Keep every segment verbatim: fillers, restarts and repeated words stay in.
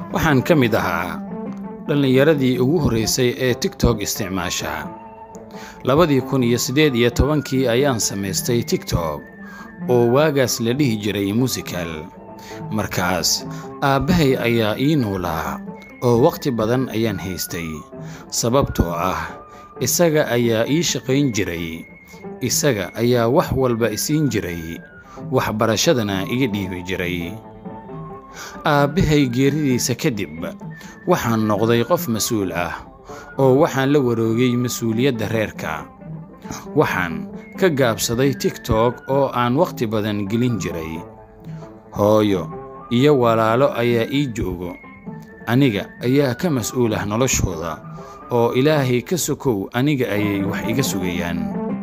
waxaan ka mid ahaa dhallinyaradii ugu horreysay ee TikTok isticmaasha. labadii kun iyo siddeed iyo tobankii ayaan samaystay TikTok oo waagaas la dhihi jiray musical. markaas aabbahay ayaa ii noolaa oo waqti badan ayaan haystay sababtoo ah isaga ayaa ii shaqayn jiray, isaga ayaa wax walba isiin jiray, waxbarashadana iga dhiibi jiray. aabbahay geeridiisa kadib waxaan noqday qof mas'uul ah oo waxaan la wareegay mas'uuliyadda reerka. waxaan ka gaabsaday TikTok oo aan waqti badan gelin jiray. hooyo iyo walaalo ayaa ii joogo, aniga ayaa ka mas'uul ah noloshooda oo Ilaahay ka sokow aniga ayay wax iga sugayaan.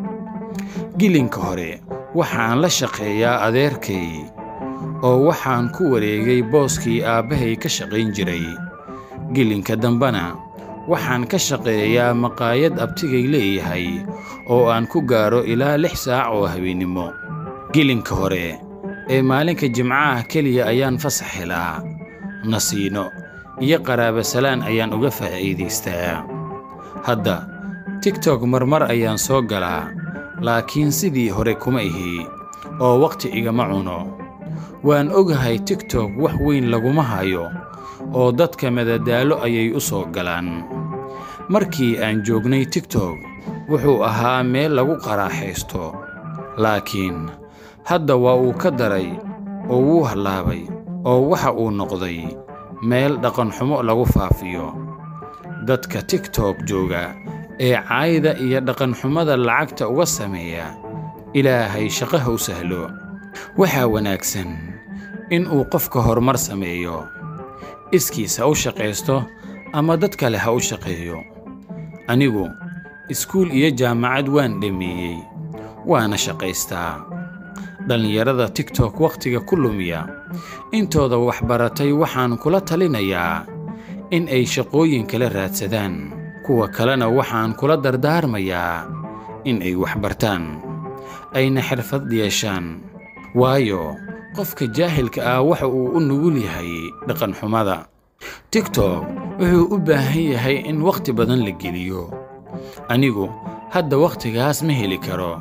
gilinka hore waxaan la shaqeeyaa adeerkay oo waxaan ku wareegay booskii aabbahay ka shaqayn jiray. gilinka dambana waxaan ka shaqeeyaa maqaayad abtigay leeyahay oo aan ku gaaro ilaa lix saac oo habeenimo. gilinka hore ee maalinka jimcaha keliya ayaan fasax helaa, nasiino iyo qaraabo salaan ayaan uga faa'iidaystaa. hadda TikTok marmar ayaan soo galaa, laakiin sidii hore kuma ihi oo waqti igama cuno. waan ogahay TikTok wax weyn laguma hayo oo dadka madadaalo ayay u soo galaan. markii aan joognay TikTok wuxuu ahaa meel lagu qaraaxaysto, laakiin hadda waa uu ka daray oo wuu halaabay oo waxa uu noqday meel dhaqan xumo lagu faafiyo. dadka TikTok jooga ee caayda iyo dhaqan xumada lacagta uga sameeya, Ilaahay shaqo ha u sahlo. waxaa wanaagsan in uu qofka horumar sameeyo, iskiisa u shaqaysto ama dad kale ha u shaqeeyo. anigu iskuul iyo jaamacad waan dhameeyey, waana shaqaystaa. dhallinyarada TikTok waqtiga ku lumiya intooda wax baratay waxaan kula talinayaa in ay shaqooyin kala raadsadaan. kuwa kalena waxaan kula dardaarmayaa in ay wax bartaan, ayna xirfad yeeshaan. waayo qofka jaahilka ah waxa uu u nugul yahay dhaqan xumada. TikTok wuxuu u baahan yahay in waqti badan la geliyo. anigu hadda waqtigaas ma heli karo.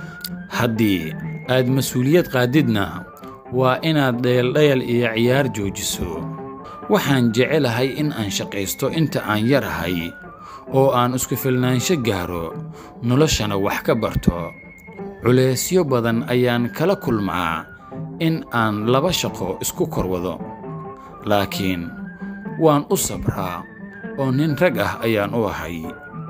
haddii aad mas'uuliyad qaadidna waa inaad dheeldheel iyo ciyaar joojiso. waxaan jecelahay in aan shaqaysto inta aan yarahay oo aan isku filnaansho gaaro, noloshana wax ka barto. culeysyo badan ayaan kala kulmaa in aan laba shaqo isku korwado, laakiin waan u sabraa oo nin rag ah ayaan u ahay.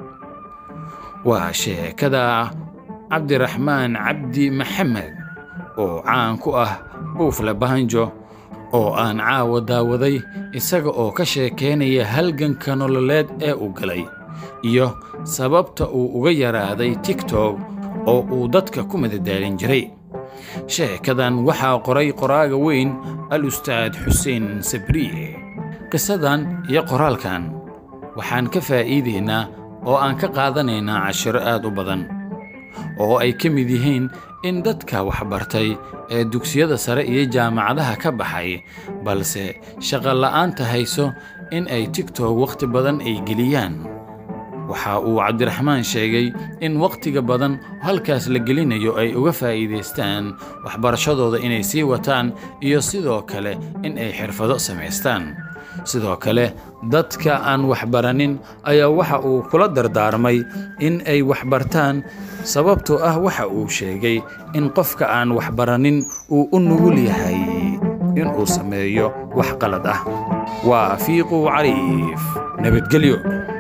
waa sheekada cabdiraxmaan cabdi maxamed oo caan ku ah buufle bahanjo oo aan caawa daawaday isaga oo ka sheekeynaya halganka nololeed ee uu galay iyo sababta uu uga yaraaday TikTok oo uu dadka ku madadaalin jiray. sheekadan waxaa qoray qoraaga weyn al-ustaad xuseen sabriye. qisadan iyo qoraalkan waxaan ka faa'iideynaa oo aan ka qaadanaynaa cashiro aad u badan oo ay ka mid yihiin in dadka wax bartay ee dugsiyada sare iyo jaamacadaha ka baxay balse shaqo la'aanta hayso in ay TikTok waqti badan ay geliyaan. waxa uu cabdiraxmaan sheegay in waqtiga badan halkaas la gelinayo ay uga faa'iidaystaan waxbarashadooda inay sii wataan iyo sidoo kale in ay xirfado samaystaan. sidoo kale dadka aan wax baranin ayaa waxa uu kula dardaarmay in ay wax bartaan sababtoo ah waxa uu sheegay in qofka aan wax baranin uu u nugul yahay in uu sameeyo wax qalad ah. waa fiiqu cariif. nabadgelyo.